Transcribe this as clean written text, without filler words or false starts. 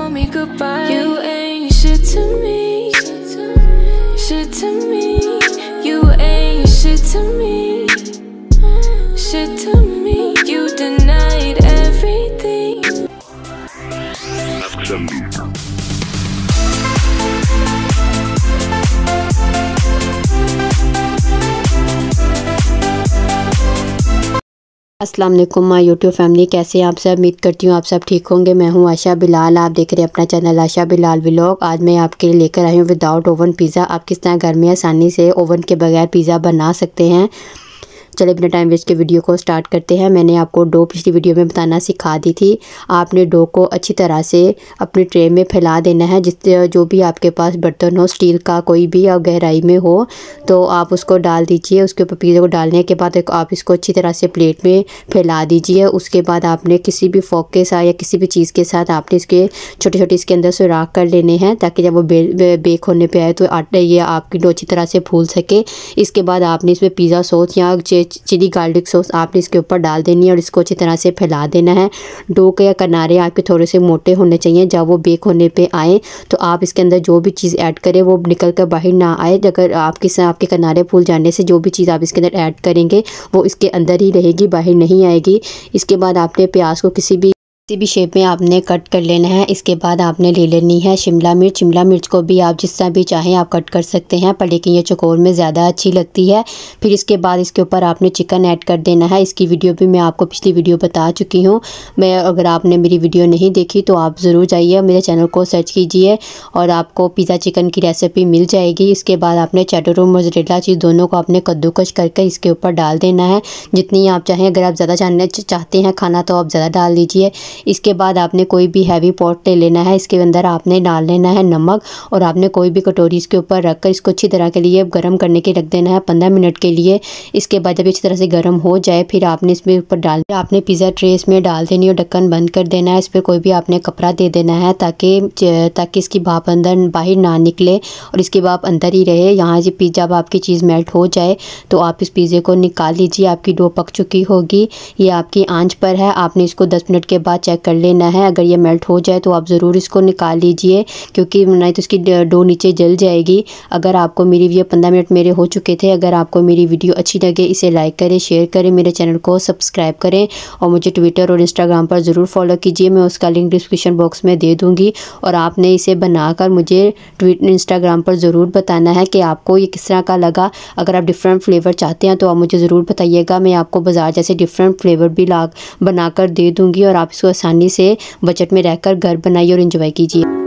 me goodbye. You ain't shit to me, shit to me. You ain't shit to me, shit to me. You denied everything. अस्सलाम वालेकुम my YouTube family, कैसे हैं आप सब। उम्मीद करती हूँ आप सब ठीक होंगे। मैं हूँ आशा बिलाल, आप देख रहे हैं अपना चैनल आशा बिलाल व्लॉग। आज मैं आपके लिए लेकर आई हूँ विदाउट ओवन पिज़्ज़ा। आप किस तरह घर में आसानी से ओवन के बगैर पिज़्ज़ा बना सकते हैं। चलिए बिना टाइम वेस्ट के वीडियो को स्टार्ट करते हैं। मैंने आपको डो पिछली वीडियो में बताना सिखा दी थी। आपने डो को अच्छी तरह से अपनी ट्रे में फैला देना है। जिससे जो भी आपके पास बर्तन हो, स्टील का कोई भी या गहराई में हो, तो आप उसको डाल दीजिए। उसके ऊपर पिज़्ज़ा को डालने के बाद आप इसको अच्छी तरह से प्लेट में फैला दीजिए। उसके बाद आपने किसी भी फोक के साथ या किसी भी चीज़ के साथ आपने इसके छोटे छोटे इसके अंदर सुराख कर लेने हैं, ताकि जब वो बेक होने पर आए तो आटा ये आपकी डो अच्छी तरह से फूल सके। इसके बाद आपने इसमें पिज़्ज़ा सॉस या चिली गार्लिक सॉस आपने इसके ऊपर डाल देनी है और इसको अच्छी तरह से फैला देना है। डो के किनारे आपके थोड़े से मोटे होने चाहिए। जब वो बेक होने पे आए तो आप इसके अंदर जो भी चीज़ ऐड करें वो निकल कर बाहर ना आए। अगर आपके किनारे फूल जाने से जो भी चीज़ आप इसके अंदर ऐड करेंगे वो इसके अंदर ही रहेगी, बाहर नहीं आएगी। इसके बाद आपने प्याज को किसी भी शेप में आपने कट कर लेना है। इसके बाद आपने ले लेनी है शिमला मिर्च। शिमला मिर्च को भी आप जिस तरह भी चाहें आप कट कर सकते हैं, पर लेकिन ये चौकोर में ज़्यादा अच्छी लगती है। फिर इसके बाद इसके ऊपर आपने चिकन ऐड कर देना है। इसकी वीडियो भी मैं आपको पिछली वीडियो बता चुकी हूँ। अगर आपने मेरी वीडियो नहीं देखी तो आप ज़रूर जाइए, मेरे चैनल को सर्च कीजिए और आपको पिज़्ज़ा चिकन की रेसिपी मिल जाएगी। इसके बाद आपने चेडर और मोज़रेला चीज़ दोनों को आपने कद्दूकश करके इसके ऊपर डाल देना है, जितनी आप चाहें। अगर आप ज़्यादा चाहते हैं खाना तो आप ज़्यादा डाल दीजिए। इसके बाद आपने कोई भी हैवी पॉट ले लेना है। इसके अंदर आपने डाल लेना है नमक और आपने कोई भी कटोरी इसके ऊपर रखकर इसको अच्छी तरह के लिए गर्म करने के रख देना है 15 मिनट के लिए। इसके बाद जब अच्छी तरह से गर्म हो जाए फिर आपने इसमें ऊपर डाल आपने पिज़्ज़ा ट्रे इसमें डाल देनी और ढक्कन बंद कर देना है। इस पर कोई भी आपने कपड़ा दे देना है ताकि इसकी भाप अंदर बाहर ना निकले और इसकी भाप अंदर ही रहे। यहाँ से पिज़्ज़ा जब आपकी चीज़ मेल्ट हो जाए तो आप इस पिज़्ज़े को निकाल लीजिए। आपकी डो पक चुकी होगी, ये आपकी आंच पर है। आपने इसको 10 मिनट के बाद चेक कर लेना है। अगर ये मेल्ट हो जाए तो आप ज़रूर इसको निकाल लीजिए, क्योंकि नहीं तो इसकी डो नीचे जल जाएगी। अगर आपको मेरी वीडियो 15 मिनट मेरे हो चुके थे। अगर आपको मेरी वीडियो अच्छी लगे इसे लाइक करें, शेयर करें, मेरे चैनल को सब्सक्राइब करें और मुझे ट्विटर और इंस्टाग्राम पर ज़रूर फॉलो कीजिए। मैं उसका लिंक डिस्क्रिप्शन बॉक्स में दे दूँगी और आपने इसे बनाकर मुझे इंस्टाग्राम पर ज़रूर बताना है कि आपको ये किस तरह का लगा। अगर आप डिफरेंट फ्लेवर चाहते हैं तो आप मुझे ज़रूर बताइएगा। मैं आपको बाज़ार जैसे डिफरेंट फ्लेवर भी बनाकर दे दूँगी और आप इसको आसानी से बजट में रहकर घर बनाइए और एंजॉय कीजिए।